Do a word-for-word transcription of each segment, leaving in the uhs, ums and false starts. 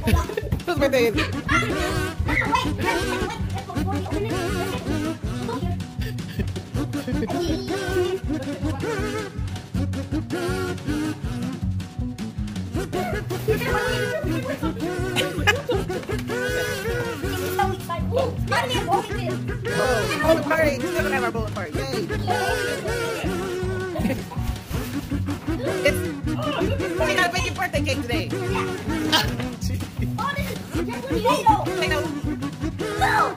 Whose birthday is it? Oh, bullet party! We still gonna have our bullet party. Yay! It's we gotta make your birthday cake today. Potato. No!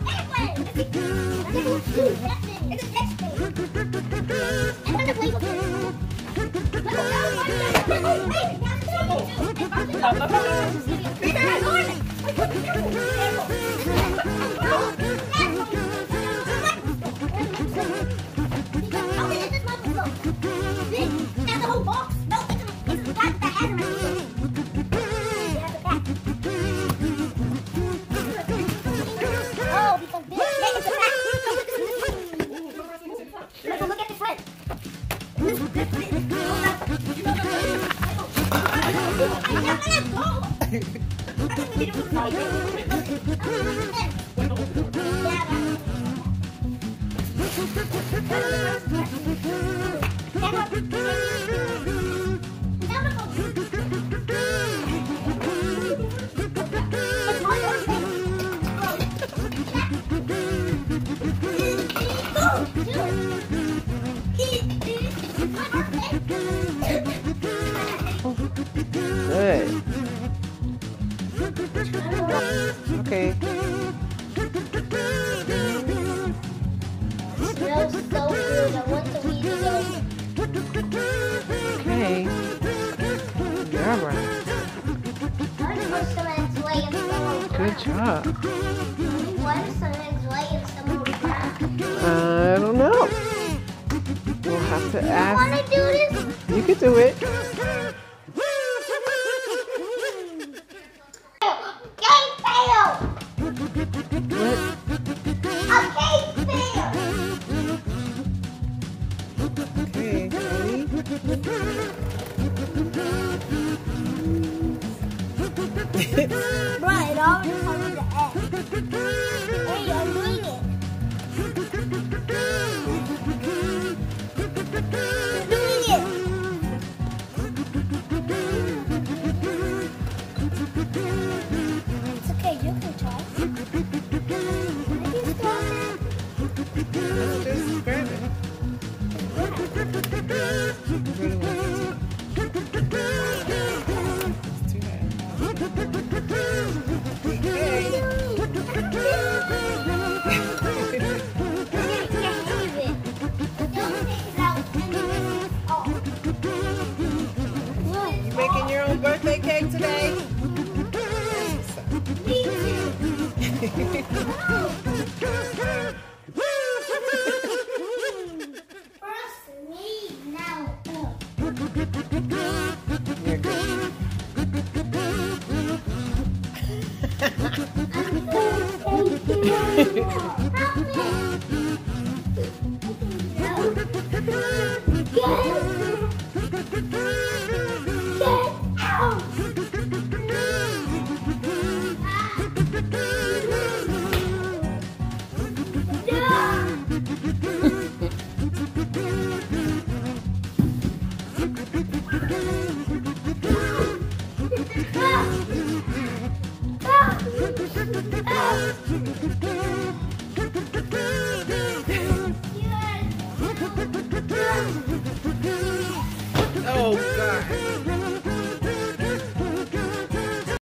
Good. Okay. Smells so good. I want to eat it. Okay. All right. Why does someone's laying some on the Good ground? job. Why does someone's laying some on the ground? I don't know. We'll have to I ask. want to do this. You can do it. Game fail. What? A game fail. Okay. Ready? Right, all the color the egg. Hey, I'm doing it. I'm doing it. It's okay, you can try. Just grab it. It's too bad. You making your own birthday cake today? You're good. Oh, God.